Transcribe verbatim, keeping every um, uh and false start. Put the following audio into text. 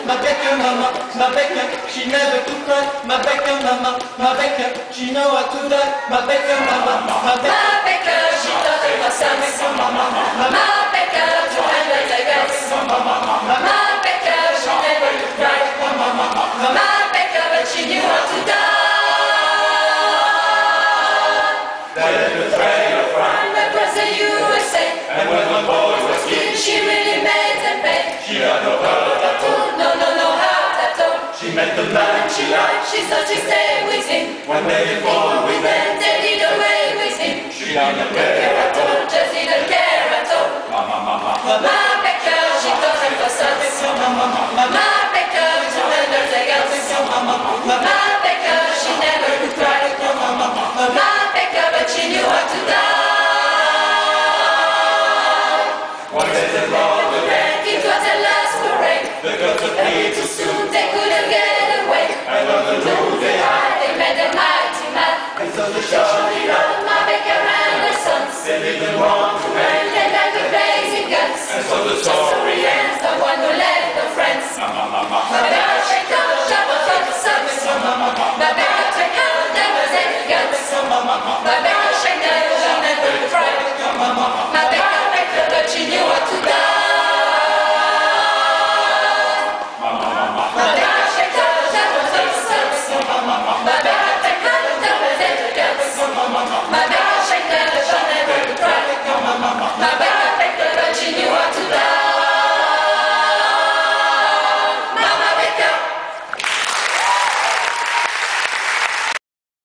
my Becca mama, my Becca, she never could cry, my Becca mama, my Becca, she know how to die, my Becca mama, my Becca, my Becca, she thought of her sons, my Becca, to handle the guns, my Becca, she never could cry, my Becca, but she knew how to die. Across the U S A, And when one boy was killed, she really made them pay. she had no heart at all. No, no, no heart at all. She met the man she liked. She thought she'd stay with him. When they fall with them, They did away with him. she didn't care at all. Just didn't care at all. Mama, mama, My Becca, she thought of her sons. My Becca, to handle the girls. My Becca, she never could cry. My Becca, but she knew how to die. one day they brought the rain. It was a last parade. The girls were free too soon. Soon they couldn't get away. And on the road they had, They made a mighty man. and so they shouted out. My Becca and her sons. They didn't want to wait. They like the blazing guns. And so the song